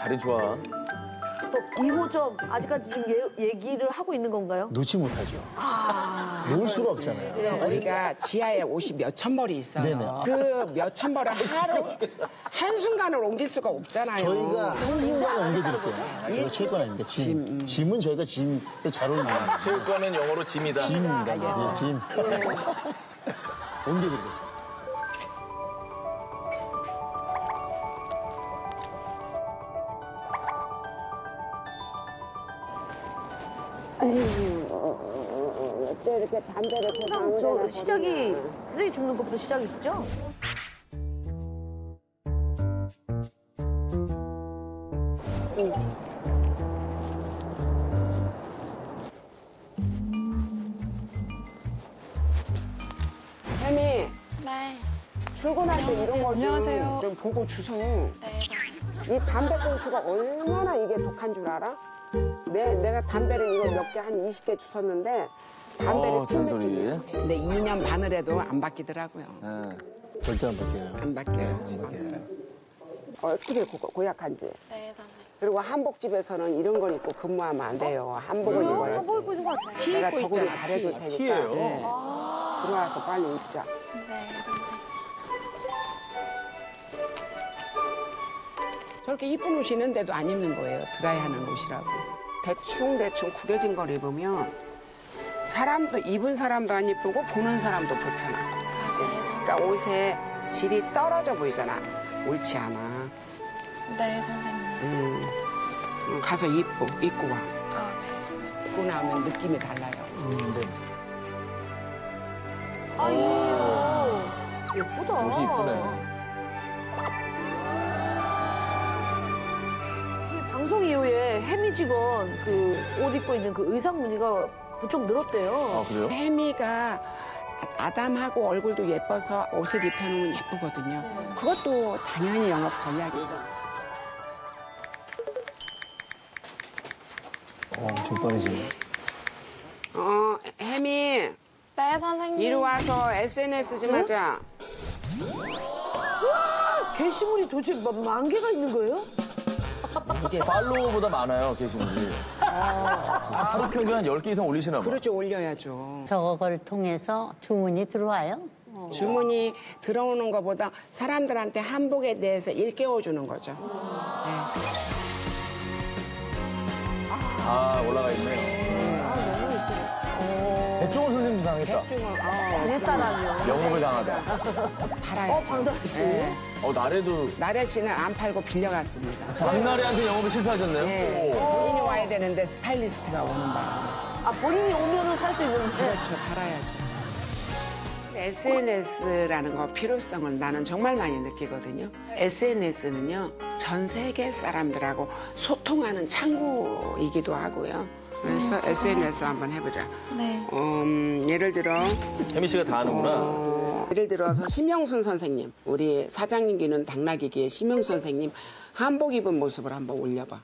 자리 좋아. 또 2호점 아직까지 지금 얘기를 하고 있는 건가요? 놓지 못하죠. 놓을 수가 없잖아요. 네. 우리가 지하에 옷이 몇천 벌이 있어요. 네네. 그 몇천 벌을 하루 한순간을 옮길 수가 없잖아요. 저희가 한순간에 옮겨드릴게요. 체육관 아닙니다. 짐. 짐은 저희가 짐 잘 올립니다. 체육관은 영어로 짐이다. 짐입니다. 네, 짐. 옮겨드리겠습니다. 또 이렇게 담배를 항상 저 시작이 쓰레기 줍는 것부터 시작이시죠? 혜미, 네. 출근할 때 이런 거 안녕하세요. 좀 보고 주소. 네. 이 담배 꽁초가 얼마나 이게 독한 줄 알아? 내가 담배를 이거 몇 개 한 20개 주웠는데 담배를 잔소리. 근데 2년 반을 해도 안 바뀌더라고요. 네. 절대 안 바뀌어요. 안 바뀌어요, 지금. 어떻게 고약한지. 네, 선생님. 그리고 한복집에서는 이런 걸 입고 근무하면 안 돼요. 한복을 입어야지. 한복 입고 있는 거 티 내가 입고 적응을 있잖아, 잘해줄 티. 테니까. 티예요? 네. 들어와서 빨리 입자. 네, 선생님. 저렇게 이쁜 옷이 있는데도 안 입는 거예요. 드라이하는 옷이라고. 대충 구겨진 걸 입으면 사람도 입은 사람도 안 이쁘고 보는 사람도 불편하고. 그러니까 옷의 질이 떨어져 보이잖아. 옳지 않아. 네, 선생님. 가서 입고 와. 아, 네, 선생님. 입고 나오면 느낌이 달라요. 네. 아유, 예쁘다. 옷이 이쁘네. 이 방송 이후에 혜미 직원 그 옷 입고 있는 그 의상 무늬가 부쩍 늘었대요. 아, 그래요? 혜미가 아담하고 얼굴도 예뻐서 옷을 입혀놓으면 예쁘거든요. 그것도 당연히 영업 전략이죠. 엄청 빠르시네. 혜미, 네, 선생님. 이리 와서 SNS 좀 하자. 게시물이 도대체 만 개가 있는 거예요? 팔로워보다 많아요, 게시물이. 하루 평균 한 10개 이상 올리시나 봐. 그렇죠, 올려야죠. 저걸 통해서 주문이 들어와요? 주문이 들어오는 것보다 사람들한테 한복에 대해서 일깨워주는 거죠. 네. 아, 올라가 있네요. 백종원 선생님도 당했다. 당했다라뇨. 영업을 당하다. 팔아요. 장다혜 씨. 네. 나래도 나래 씨는 안 팔고 빌려갔습니다. 박나래한테 영업에 실패하셨네요. 네. 오. 본인이 와야 되는데 스타일리스트가 오는 바람에. 아, 본인이 오면은 살 수 있는데. 그렇죠, 팔아야죠. SNS라는 거 필요성을 나는 정말 많이 느끼거든요. SNS는요, 전 세계 사람들하고 소통하는 창구이기도 하고요. 그래서 SNS 한번 해보자. 네. 예를 들어, 혜미 씨가 다 하는구나. 예를 들어서 심영순 선생님, 우리 사장님 기는 당나귀기의 심영순 선생님 한복 입은 모습을 한번 올려봐.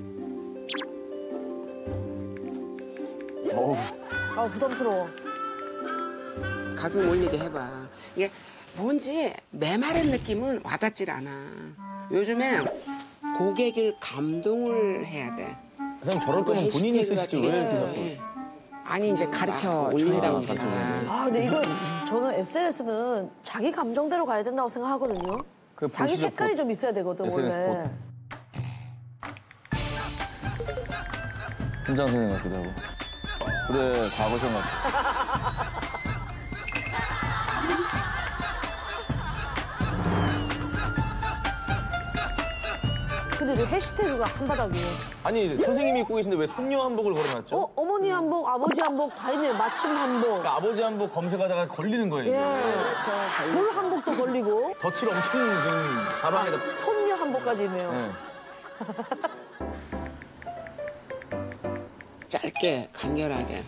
어우, 아, 부담스러워. 가슴 올리게 해봐. 이게 뭔지 메마른 느낌은 와닿질 않아. 요즘에 고객을 감동을 해야 돼. 선생님 저럴 거면 본인이 쓰시죠. 왜 이렇게 자꾸. 아니 이제 가르쳐 올린다고 가르쳐 하니까. 아, 근데 이거 저는 SNS는 자기 감정대로 가야 된다고 생각하거든요. 그 자기 보시죠, 색깔이 좀 있어야 되거든, SNS 원래. 팀장 선생님 같기도 하고. 그래, 과거 생각. 근데 왜 해시태그가 한바닥이에요? 아니, 선생님이 입고 계신데 왜 손녀 한복을 걸어놨죠? 어머니 한복, 아버지 한복 다 있네요. 맞춤 한복. 그러니까 아버지 한복 검색하다가 걸리는 거예요. 이게. 그렇죠. 돌 한복도 걸리고, 덧을 엄청 지금 사방에다. 손녀 한복까지 있네요. 네. 짧게 간결하게.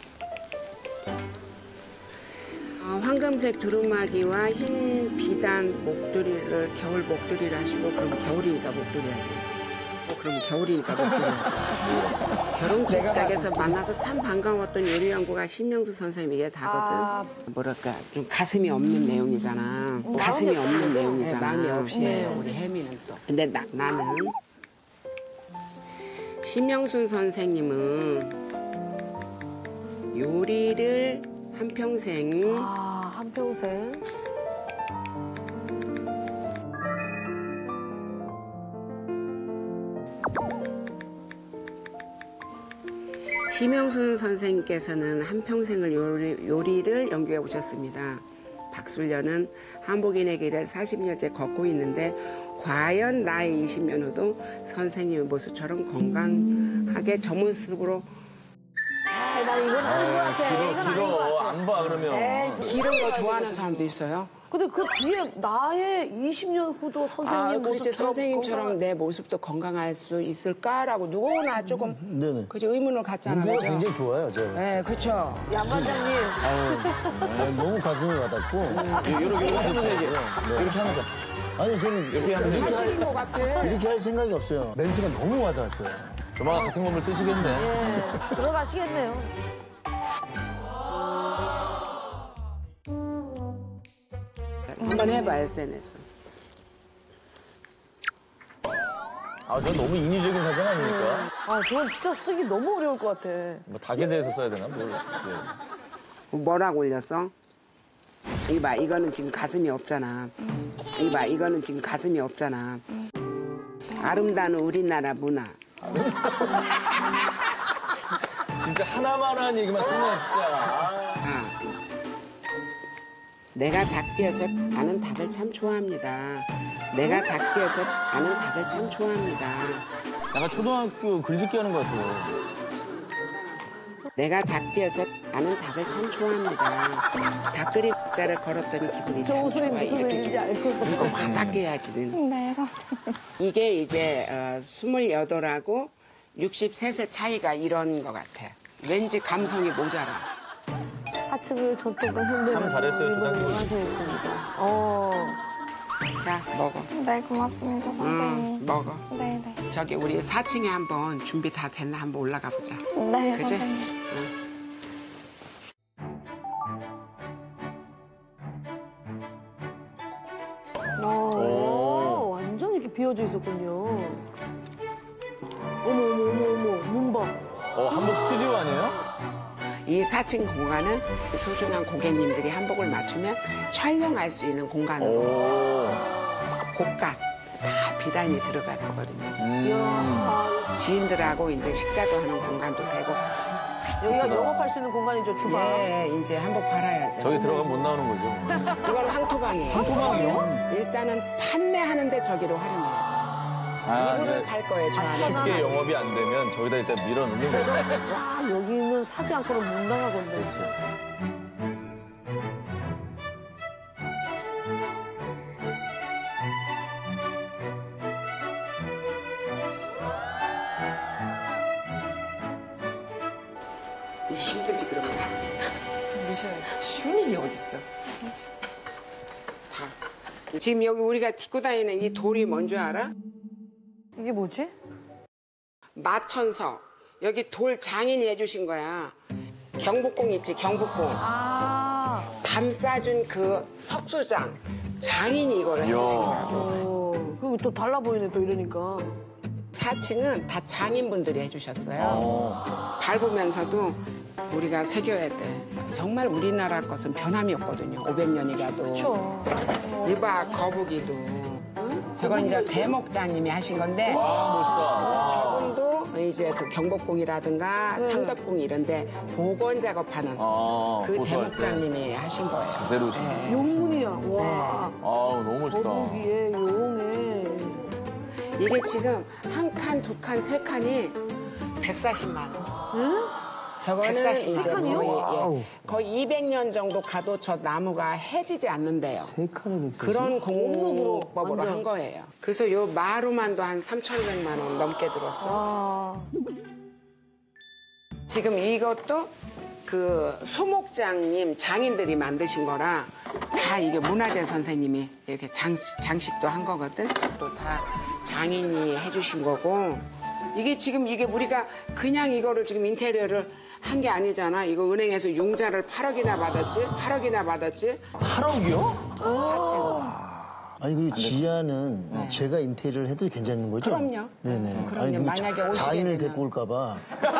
황금색 두루마기와 흰 비단 목도리를 겨울 목도리를 하시고 그럼 겨울이니까 목도리 하지. 그럼 겨울이니까 목도리 하지. 결혼 직장에서 만나서 참 반가웠던 요리 연구가 신명수 선생님 이게 다거든. 뭐랄까 좀 가슴이 없는 내용이잖아. 가슴이 없는 내용이잖아. 마음이 없이 해요. 우리 혜미는 또. 근데 나는 심영순 선생님은 요리를 한평생 아, 한평생. 심영순 선생님께서는 한평생을 요리를 연구해 오셨습니다. 박술련은 한복인의 길을 40년째 걷고 있는데 과연 나이 20년 후도 선생님의 모습처럼 건강하게 저 모습으로 아, 난 이건 아닌 것 같아. 이건 아닌 것 같아. 안 봐, 그러면. 이런 거 좋아하는 사람도 있어요. 근데 그 뒤에 나의 20년 후도 선생님 그렇지 모습처럼 선생님처럼 내 모습도 건강할 수 있을까라고 누구나 조금 네네. 그죠 의문을 갖잖아요. 문제가 그죠? 굉장히 좋아요, 제가. 네, 그렇죠. 양 반장님. 네, 너무 가슴이 와닿고. 이렇게 하면서 이렇게 하면서. 아니, 저는 이렇게 하면서. 사실인 것 같아. 이렇게 할 생각이 없어요. 멘트가 너무 와닿았어요. 조만간 같은 건물 쓰시겠네. 예, 들어가시겠네요. 한번 해봐 SNS. 아, 저 너무 인위적인 사진 아닙니까? 아, 저건 진짜 쓰기 너무 어려울 것 같아. 뭐 닭에 대해서 써야 되나? 뭘. 뭐라고 올렸어? 이봐, 이거는 지금 가슴이 없잖아. 이봐, 이거는 지금 가슴이 없잖아. 아름다운 우리나라 문화. 진짜 하나만한 얘기만 쓰네, 진짜. 아. 내가 닭띠여서 나는 닭을 참 좋아합니다. 내가 닭띠여서 나는 닭을 참 좋아합니다. 약간 초등학교 글짓기 하는 것 같아요. 내가 닭띠여서 나는 닭을 참 좋아합니다. 닭그림 자를 걸었더니 기분이 저 참 웃음이 좋아. 무슨 이렇게 의미인지 알고. 이거 와닿게 해야지. 네, 선생님. 이게 이제 28하고 63세 차이가 이런 것 같아. 왠지 감성이 모자라. 하층을 전통과 현대를 참 잘했어요, 도장 찍어주시고. 완성했습니다. 자, 먹어. 네, 고맙습니다, 선생님. 먹어. 네, 네. 저기 우리 4층에 한번 준비 다 됐나 한번 올라가 보자. 네, 그치? 선생님. 완전 이렇게 비어져 있었군요. 어머, 어머, 어머, 어머, 문방. 한복 스튜디오 아니에요? 이 4층 공간은 소중한 고객님들이 한복을 맞추면 촬영할 수 있는 공간으로 오. 고가 다 비단이 들어갈 거거든요. 이야, 지인들하고 이제 식사도 하는 공간도 되고. 여기가 영업할 수 있는 공간이죠, 주방. 예, 이제 한복 팔아야 돼. 저기 들어가면 못 나오는 거죠. 이건 황토방이에요. 토막이요? 일단은 판매하는데 저기로 활용해야 돼. 아, 이불을 이제 팔 거예요, 저 안에. 쉽게 영업이 안 되면 저기다 일단 밀어 넣는 거죠. 와, 여기는 사지 않고는 못 나가건데. 그렇죠. 힘들지 그러면. 쉬운 일이 어딨어. 다. 지금 여기 우리가 딛고 다니는 이 돌이 뭔 줄 알아? 이게 뭐지? 마천서. 여기 돌 장인이 해주신 거야. 경복궁 있지, 경복궁. 아, 담 싸준 그 석수장. 장인이 이거를 해주신 거라고. 그리고 또 달라 보이네, 또 이러니까. 4층은 다 장인분들이 해주셨어요. 밟으면서도 우리가 새겨야 돼. 정말 우리나라 것은 변함이 없거든요. 500년이 가도. 그쵸. 이봐, 거북이도. 저건 이제 대목장님이 하신 건데 저분도 이제 그 경복궁이라든가 창덕궁 이런데 복원 작업하는 그 보수할 때. 대목장님이 하신 거예요. 제대로 진 네. 용문이야, 와. 아우, 너무 멋있다. 거북이에 용에. 이게 지금 한 칸, 두 칸, 세 칸이 140만 원. 저거는 140, 이제 칸이요? 거의 200년 정도 가도 저 나무가 해지지 않는데요. 세 칸에 140. 그런 원목으로 공법으로 완전. 한 거예요. 그래서 요 마루만도 한 3,200만 원 넘게 들었어. 아, 지금 이것도 그 소목장님 장인들이 만드신 거라 다 이게 문화재 선생님이 이렇게 장식도 한 거거든. 또 다 장인이 해주신 거고 이게 지금 이게 우리가 그냥 이거를 지금 인테리어를 한 게 아니잖아. 이거 은행에서 융자를 8억이나 받았지? 8억이나 받았지? 8억이요? 4층. 아니 그리고 지아는 제가 인테리어를 해도 괜찮은 거죠? 그럼요. 네네. 그럼요. 아니, 근데 만약에 오시게 자인을 되면. 데리고 올까봐.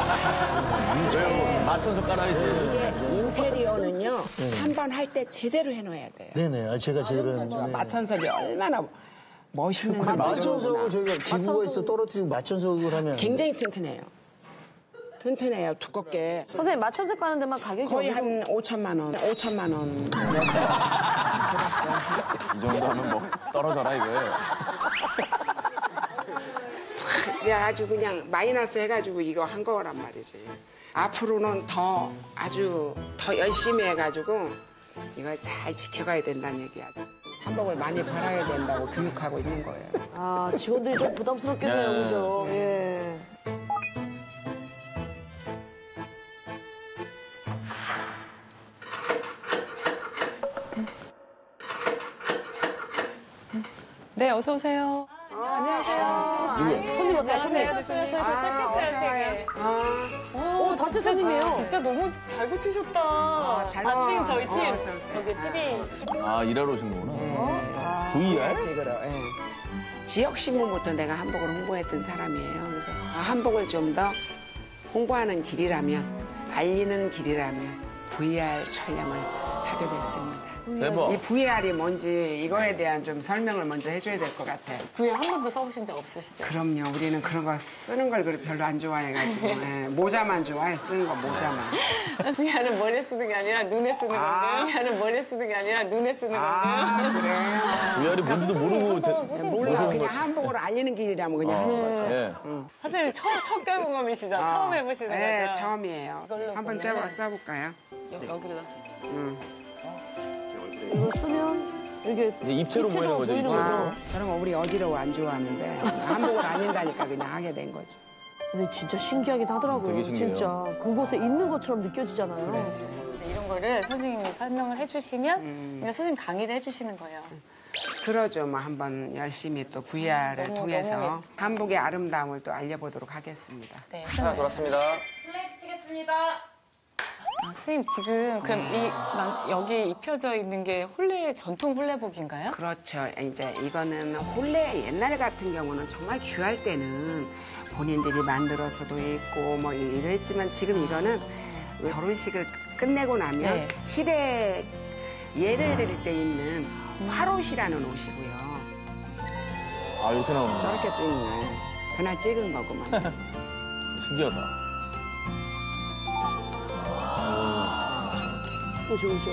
맞춰서 깔아야지. 이게 인테리어는요, 한 번 할 때 제대로 해놔야 돼요. 네네. 아, 제가 제대로 했는데. 마천석이 얼마나 멋있는지. 마천석을 저희가 기구가 있어 떨어뜨리고 마천석을 하면 굉장히 튼튼해요. 튼튼해요, 두껍게. 선생님 맞춰서 까는 데만 가격이 거의 어느 한 5천만 원, 5천만 원 냈어요. 들었어요. 이 정도 하면 뭐 떨어져라 이거예요. 내가 아주 그냥 마이너스 해가지고 이거 한 거란 말이지. 앞으로는 아주 더 열심히 해가지고 이걸 잘 지켜가야 된다는 얘기야. 한복을 많이 팔아야 된다고 교육하고 있는 거예요. 아, 직원들이 좀 부담스럽겠네요, 네. 그죠? 예. 네, 어서 오세요. 손님 어때요, 손님? 오, 단체 손님이에요. 진짜 너무 잘 고치셨다. 선생님 저희 팀 여기 PD. 아 일하러 오신 거구나. VR? 찍으러. 예. 지역 신문부터 내가 한복을 홍보했던 사람이에요. 그래서 한복을 좀 더 홍보하는 길이라면, 알리는 길이라면 VR 촬영을 하게 됐습니다. 대박. 이 VR이 뭔지 이거에 대한 좀 설명을 먼저 해줘야 될 것 같아요. VR 한 번도 써보신 적 없으시죠? 그럼요. 우리는 그런 거 쓰는 걸 별로 안 좋아해가지고 예, 모자만 좋아해. 쓰는 거 모자만. VR은 머리에 쓰는 게 아니라 눈에 쓰는 건데요. VR은 머리에 쓰는 게 아니라 눈에 쓰는 아, 그래요? VR이 뭔지도 모르고 몰라. 그냥 한복으로 알리는 길이라면 그냥 하는 거죠. 예. 선생님 첫 경험이시죠? 처음 해보시는 네, 거죠? 처음이에요. 이걸로 한번 보면은- 써볼까요? 여기로. 이거 쓰면 이게 이제 입체로 보이는 거죠. 보이는 입체로. 거죠. 그런 거 우리 어지러워 안 좋아하는데 한복을 알린다니까 그냥 하게 된 거지. 근데 진짜 신기하긴 하더라고요. 되게 신기해요. 진짜 그곳에 있는 것처럼 느껴지잖아요. 이제 이런 거를 선생님이 설명을 해주시면 그냥 선생님 강의를 해주시는 거예요. 그러죠. 뭐 한번 열심히 또 VR을 너무 통해서 한복의 아름다움을 또 알려보도록 하겠습니다. 네. 돌았습니다. 아, 선생님 지금 그럼 여기 입혀져 있는 게 전통 홀레복인가요? 그렇죠. 이제 이거는 본래 옛날 같은 경우는 정말 귀할 때는 본인들이 만들어서도 있고 뭐 이랬지만 지금 이거는 결혼식을 끝내고 나면 네. 시대 예를 드릴 때 입는 화롯이라는 옷이고요. 아 이렇게 나오는 거. 저렇게 찍는 거예요. 그날 찍은 거구만. 신기하다. 그죠, 그죠.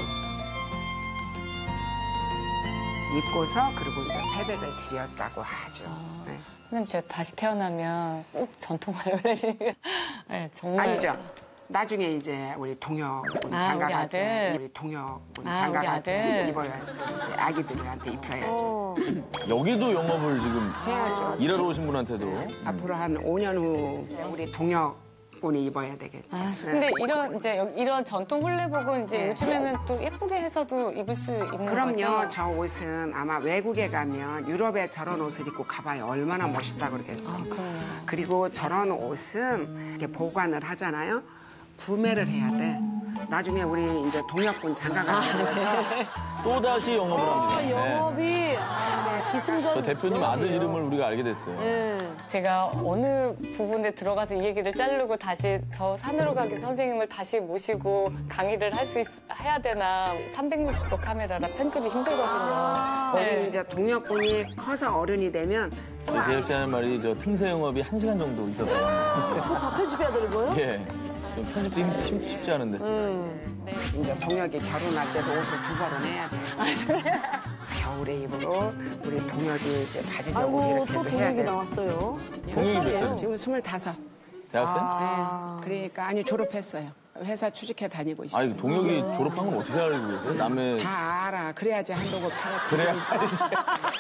입고서 그리고 이제 패백을 드렸다고 하죠. 네. 선생님 제가 다시 태어나면 꼭 전통을 하시니까 네, 정말 아니죠. 나중에 이제 우리 동혁 장가 우리 갈 때, 아들. 우리 동혁 아, 장가 우리 갈 때 아들. 입어야죠. 이제 아기들한테 입혀야죠. 어. 여기도 영업을 지금 해야죠. 일하러 오신 분한테도. 앞으로 한 5년 후 우리 동혁 분이 입어야 되겠죠. 아, 네. 근데 이런 전통 홀레복은 이제 네. 요즘에는 또 예쁘게 해서도 입을 수 있는 그럼요. 거죠? 저 옷은 아마 외국에 가면 유럽에 저런 옷을 입고 가봐요. 얼마나 멋있다 그러겠어. 아, 그럼요. 그리고 저런 옷은 이렇게 보관을 하잖아요. 구매를 해야 돼. 나중에 우리 이제 동혁군 장가가 되면서 또 다시 영업을 합니다. 네. 영업이 기승전. 저 대표님 아들 이름을 우리가 알게 됐어요. 예. 제가 어느 부분에 들어가서 이 얘기를 자르고 다시 저 산으로 가기 선생님을 다시 모시고 강의를 해야 되나 360도 카메라라 편집이 힘들거든요. 우리 이제 동혁군이 커서 어른이 되면 우리 제작자 하는 말이 저 틈새 영업이 1시간 정도 있었다고. 그거 다 편집해야 되는 거예요? 예. 좀 편집도 쉽지 않은데. 이제 동혁이 결혼할 때도 옷을 2벌은 해야 돼. 겨울에 입으로 우리 동혁이 이제 바지 저고 아이고, 이렇게 또 해야 동영이 돼. 나왔어요. 동영이 몇 살? 지금 25. 대학생? 아. 네. 그러니까 아니 졸업했어요. 회사 취직해 다니고 있어요. 아니 동혁이 졸업한 건 어떻게 알고 계세요? 남의 다 알아. 그래야지 한복을 그래야 팔아 있어.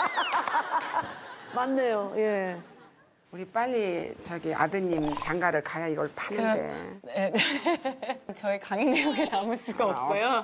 맞네요. 예. 우리 빨리 저기 아드님 장가를 가야 이걸 파는데. 네. 저희 강의 내용에 남을 수가 없고요.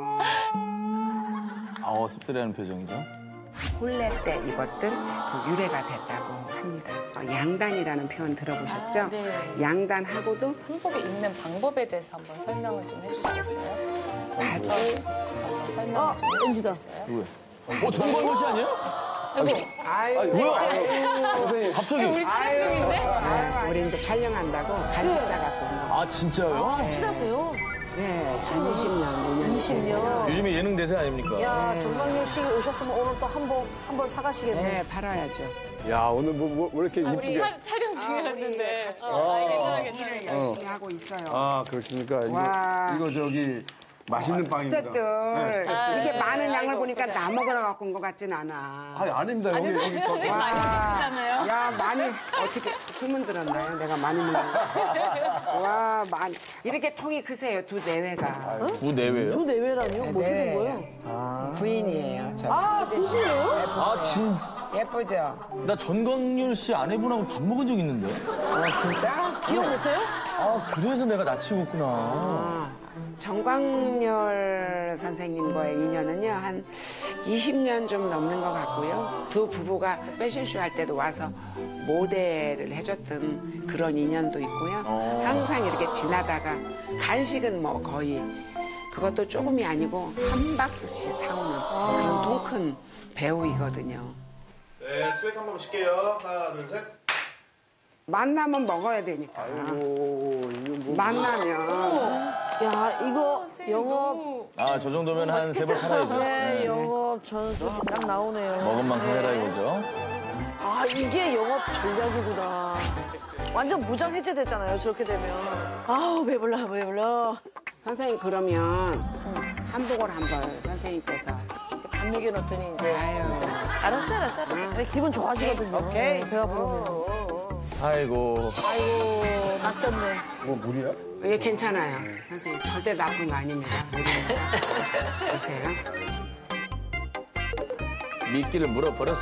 씁쓸해하는 표정이죠. 혼례 때 입었던 그 유래가 됐다고 합니다. 양단이라는 표현 들어보셨죠? 아, 네. 양단하고도 한복에 입는 방법에 대해서 한번 설명을 좀 해주시겠어요? 바지, 한번 설명을 좀 NG다. 해주시겠어요? 누구야? 정광훈 씨 아니에요? 뭐야? 갑자기. 우리 촬영 중인데? 우리 이제 촬영한다고 간식 싸갖고 온 거. 아, 진짜요? 친하세요? 네, 한 20년, 2년. 20년. 요즘에 예능 대세 아닙니까? 야, 정광렬 씨 오셨으면 오늘 또 한 벌 사가시겠네. 네, 팔아야죠. 야, 오늘 왜 이렇게 우리 이쁘게. 촬영 중이었는데. 괜찮아. 일을 열심히 하고 있어요. 아, 그렇습니까? 와. 이거 저기 맛있는 빵입니다. 스태프들 네, 이렇게 많은 양을 보니까 나 먹으러 갖고 온 것 같진 않아. 아니, 아닙니다. 여기 또. 많이 야, 많이 어떻게 소문 들었나요? 내가 많이 먹는 거. 와, 많이 이렇게 통이 크세요. 두 내외가. 뭐 내외요? 두 내외라니요? 뭐 네. 되는 거예요? 부인이에요. 저 아, 수진 씨. 부부예요? 예쁘죠? 예쁘죠? 나 전광렬 씨 아내분하고 밥 먹은 적 있는데? 진짜? 기억 못해요? 아, 그래서 내가 낯치고 있구나. 정광렬 선생님과의 인연은요, 한 20년 좀 넘는 것 같고요. 두 부부가 패션쇼 할 때도 와서 모델을 해줬던 그런 인연도 있고요. 항상 이렇게 지나다가 간식은 뭐 거의 그것도 조금이 아니고 한 박스씩 사오는 그런 통 큰 배우이거든요. 네, 스웨트 한번 쉴게요. 하나, 둘, 셋. 만나면 먹어야 되니까. 만나면. 야, 이거 영업. 아, 저 정도면 한 세 번 팔아야죠. 네, 영업 전수 딱 나오네요. 먹은 만큼 해라 이거죠. 아, 이게 영업 전략이구나. 완전 무장 해제됐잖아요, 저렇게 되면. 아우, 배불러. 선생님, 그러면 한복을 한번 선생님께서. 이제 밥 먹여놨더니 이제. 아유. 알았어. 아니, 기분 좋아지거든요. 오케이. 배가 부르면. 아이고. 아이고, 낚였네. 뭐 물이야? 예, 괜찮아요. 선생님, 절대 나쁜 거 아닙니다. 드세요. 미끼를 물어버렸어.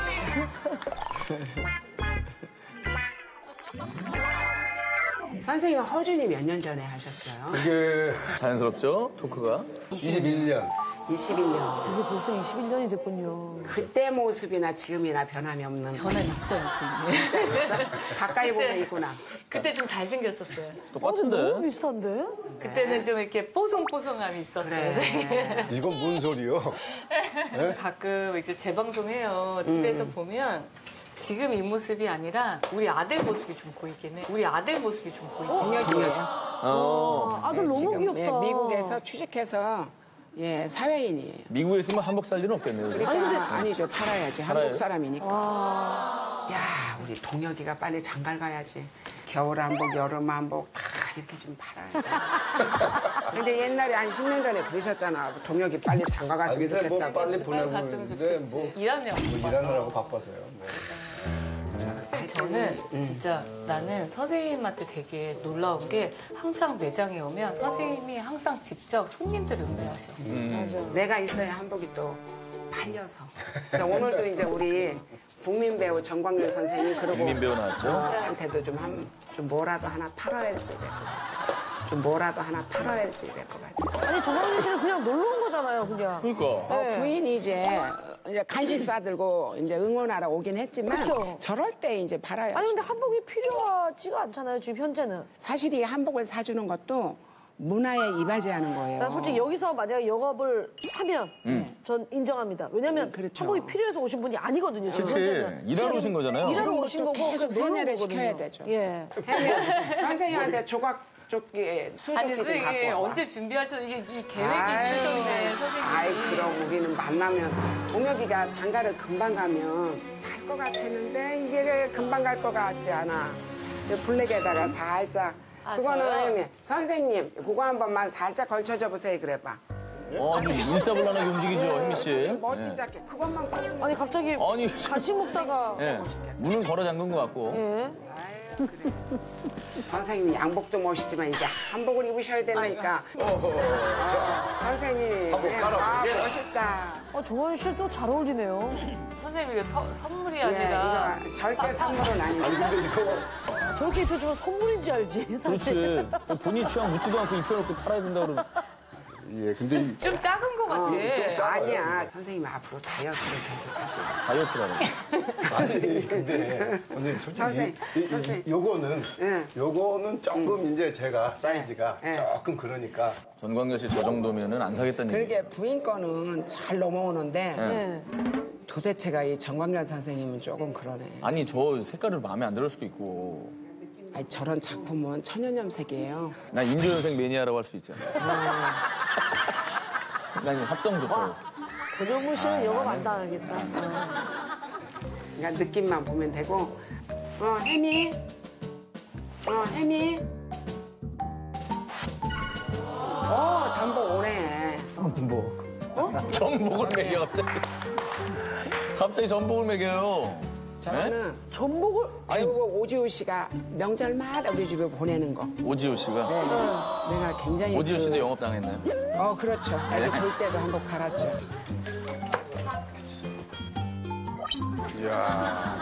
선생님, 허준이 몇 년 전에 하셨어요? 그게 자연스럽죠? 토크가. 21년. 21년. 이게 벌써 21년이 됐군요. 그때 모습이나 지금이나 변함이 없는. 변함 있어. 진짜 있어? 가까이 보면 있구나. 그때 좀 잘생겼었어요. 똑같은데? 너무 비슷한데? 그때는 좀 이렇게 뽀송뽀송함이 있었어요. 그래. 이건 뭔 소리요? 가끔 이제 재방송해요. TV에서 보면 지금 이 모습이 아니라 우리 아들 모습이 좀 보이긴 해. 우리 아들 모습이 좀 보이긴 해. 동혁이에요. 아들 너무 지금 귀엽다. 예, 미국에서 취직해서 예, 사회인이에요. 미국에 있으면 한복 살 일은 없겠네요. 그러니까 아니죠. 팔아야지. 팔아요? 한국 사람이니까. 야, 우리 동혁이가 빨리 장가를 가야지. 겨울 한복, 여름 한복 다 이렇게 좀 팔아야 돼. 근데 옛날에 한 10년 전에 그러셨잖아. 동혁이 빨리 장가 갔으면 그래서 뭐 좋겠다고. 빨리 보내고 갔으면 있는데 좋겠지. 뭐 일하느라고. 일하느라고 바빠서요. 뭐. 저는 진짜 나는 선생님한테 되게 놀라운 게 항상 매장에 오면 선생님이 항상 직접 손님들을 응대하셔. 내가 있어야 한복이 또 팔려서. 그래서 오늘도 이제 우리 국민 배우 정광렬 선생님 그리고 국민 배우 나왔죠? 한테도 좀 뭐라도 하나 팔아야 될지 될 것 같아. 좀 뭐라도 하나 팔아야 될지 될 것 같아. 아니, 정광훈 씨는 그냥 놀러 온 거잖아요, 그냥. 그러니까. 부인이 이제 간식 싸들고 이제 응원하러 오긴 했지만 그쵸. 저럴 때 이제 팔아야죠. 아니, 근데 한복이 필요하지가 않잖아요, 지금 현재는. 사실 이 한복을 사주는 것도 문화에 이바지하는 거예요. 난 솔직히 여기서 만약에 영업을 하면 전 인정합니다. 왜냐면 그렇죠. 한복이 필요해서 오신 분이 아니거든요, 지금 그치. 현재는. 일하러 오신 거잖아요. 일하러 오신 거고 계속 그냥 놀러 온 세뇌를 거거든요. 시켜야 되죠. 예. 선생님한테 조각 조끼 아니 수조끼 좀 선생님 갖고 와봐. 언제 준비하셔서 이게 이 계획이 아유, 있으셨네 선생님이. 아이 그럼 우리는 만나면 동혁이가 장가를 금방 가면 갈 것 같았는데 이게 금방 갈 것 같지 않아. 이 블랙에다가 살짝 그거는 저요? 선생님 그거 한 번만 살짝 걸쳐줘 보세요 그래봐. 인싸불란하게 움직이죠, 혜미 씨. 멋진 자켓 그것만 걸쳐. 아니, 갑자기 아니, 간식 먹다가. 예. 문은 걸어 잠근 것 같고. 예. 아유, 그래. 선생님 양복도 멋있지만 이제 한복을 입으셔야 되니까. 선생님 한복 깔아보게. 멋있다. 정광훈 씨 또 잘 어울리네요. 선생님 이거 선물이 예, 아니라 이거 절대 선물은 아니에요. 아니 근데 이거 저렇게 입혀주면 선물인지 알지, 사실. 그렇지. 본인 취향 묻지도 않고 입혀놓고 팔아야 된다 그러면. 예 근데 좀 작은 것 같아. 아니야. 선생님 앞으로 다이어트를 계속 하시고. 다이어트라는. 아니 근데 선생님 솔직히 선생님. 요거는 예. 요거는 조금 이제 제가 사이즈가 예. 조금 그러니까 전광렬 씨 저 정도면은 안 사겠다는 얘기. 그러게 부인 거는 잘 넘어오는데 예. 도대체가 이 정광렬 선생님은 조금 그러네. 아니 저 색깔을 마음에 안 들을 수도 있고. 아니, 저런 작품은 천연염색이에요. 나 인조연색 매니아라고 할 수 있잖아. 난 합성 좋고. 전현무 씨는 영업 안 당하겠다. 그러니까 느낌만 보면 되고. 혜미. 혜미. 전복 오네. 전복을 먹여 갑자기. 갑자기 전복을 먹여요. 저거는 전복을 아이고 오지호 씨가 명절마다 우리 집에 보내는 거. 오지호 씨가. 네. 내가 굉장히 오지호 씨도 영업 당했나요? 그렇죠. 애기 돌 때도 한번 갈았죠. 이야.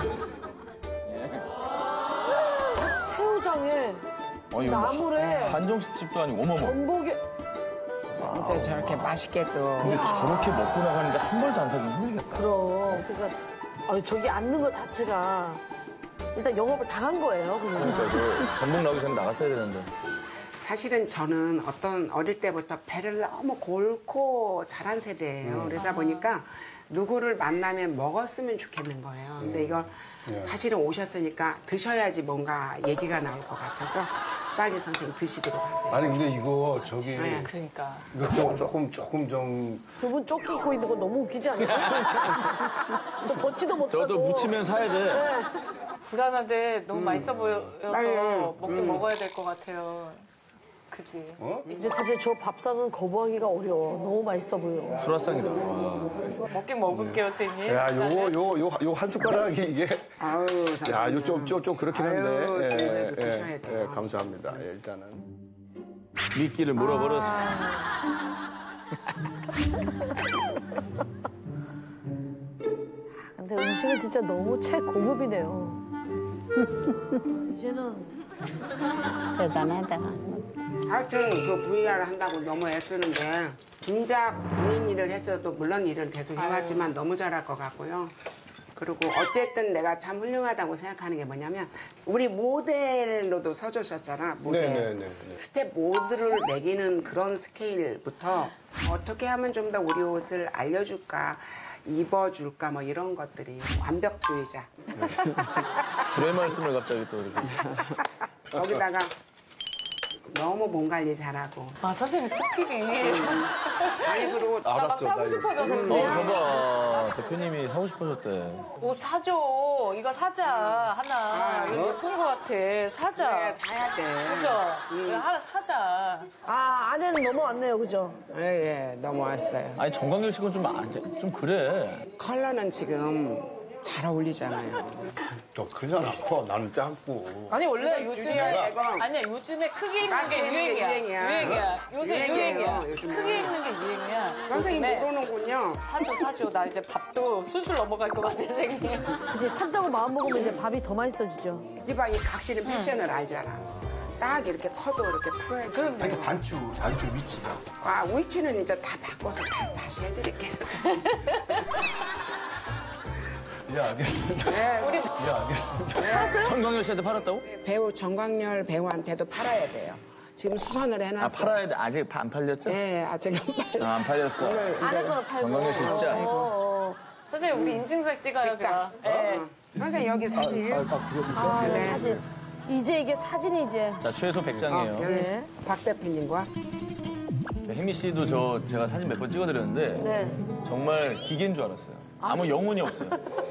새우장에 나물에 한정식 집도 아니고 어머머. 전복에 진짜 저렇게 맛있게 또. 근데 저렇게 먹고 나가는데 한 벌도 안 사기 힘들겠다. 그럼 그러니까 저기 앉는 것 자체가 일단 영업을 당한 거예요. 그냥. 그러니까 저 전복 나오기 전에 나갔어야 되는데. 사실은 저는 어릴 때부터 배를 너무 골고 자란 세대예요. 그러다 보니까 누구를 만나면 먹었으면 좋겠는 거예요. 근데 이거 사실은 오셨으니까 드셔야지 뭔가 얘기가 나올 것 같아서 빨리 선생님 드시도록 하세요. 아니 근데 이거 저기 네. 그러니까. 이거 조금 좀 두 분 쫓기고 있는 거 너무 웃기지 않나요? 저 벗지도 못하고. 저도 묻히면 사야 돼. 불안한데 너무 맛있어 보여서 먹긴 먹어야 될 것 같아요. 그지? 근데 사실 저 밥상은 거부하기가 어려워. 너무 맛있어 보여. 수라상이다. 와. 먹긴 먹을게요, 선생님. 야, 요 한 숟가락이 이게 아유, 야, 요 좀 그렇긴 한데. 아유, 그래도 드셔야 돼요. 감사합니다. 예, 일단은. 미끼를 물어버렸어. 근데 음식은 진짜 너무 최고급이네요. 이제는 대단하다. 하여튼 그 VR 한다고 너무 애쓰는데 진작 본인 일을 했어도 물론 일을 계속 해왔지만 너무 잘할 것 같고요. 그리고 어쨌든 내가 참 훌륭하다고 생각하는 게 뭐냐면 우리 모델로도 서주셨잖아. 모델. 네. 스텝 모드를 매기는 그런 스케일부터 어떻게 하면 좀 더 우리 옷을 알려줄까 입어줄까 뭐 이런 것들이 완벽주의자. 불의 말씀을 갑자기 또 이렇게. 거기다가 너무 몸 관리 잘하고. 아, 선생님 스킬이. 아니 그리고 막 사고 싶어져서. 저봐. 대표님이 사고 싶어졌대. 옷 사줘. 이거 사자. 하나. 이거 예쁜 것 같아. 사자. 그래, 사야 돼. 그죠? 이거 하나 사자. 아내는 넘어왔네요, 그죠? 예, 넘어왔어요. 아니 정광열 씨는 좀 그래. 컬러는 지금 잘 어울리잖아요. 저 크잖아. 나는 작고. 아니 원래 줄여야 되고. 요즘에 크게 입는 깍지 게 입는 게 유행이야. 유행이야. 요새 유행이에요, 유행이야. 요즘에. 크게 입는 게 유행이야. 선생님 요즘에. 모르는군요. 사줘. 나 이제 밥도 술술 넘어갈 것 같아, 선생님. 이제 산다고 마음 먹으면 이제 밥이 더 맛있어지죠. 이봐, 이 각시는 패션을 알잖아. 딱 이렇게 커도 이렇게 풀어야지. 그럼 아니, 단추 위치가. 위치는 이제 다 바꿔서 다시 해드릴게요. 예, 알겠습니다. 네, 우리 예, 알겠습니다. 정광열 씨한테 팔았다고? 배우 정광열 배우한테도 팔아야 돼요. 지금 수선을 해놨어요. 팔아야 돼. 아직 안 팔렸죠? 네, 아직 안 팔려. 안 팔렸어. 오늘 아내 이제 거는 팔고. 정광열 씨 진짜. 선생님 우리 인증샷 찍어요, 그럼. 예. 선생님 여기 사진. 네. 사진. 이제 이게 사진이 이제. 자, 최소 100장이에요. 여기 네. 박 대표님과. 혜미 씨도 제가 사진 몇 번 찍어드렸는데 네. 정말 기계인 줄 알았어요. 아무 영혼이 없어요.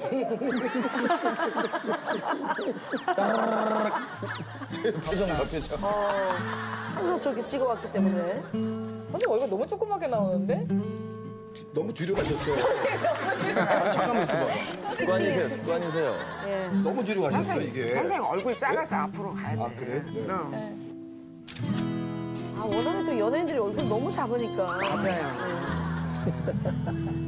제 표정 봐, 표정. 항상 저렇게 찍어왔기 때문에. 선생님 얼굴 너무 조그맣게 나오는데? 너무 뒤로 가셨어요. 잠깐만 있어봐. 습관이세요. 예. 너무 뒤로 가셨어요, 이게. 선생님 얼굴 작아서 앞으로 가야 돼. 그래? 그럼. 워낙에 또 연예인들이 얼굴 너무 작으니까. 맞아요.